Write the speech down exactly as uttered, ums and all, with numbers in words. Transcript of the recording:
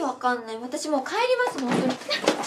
わかんない。私もう帰りますもん、本当に。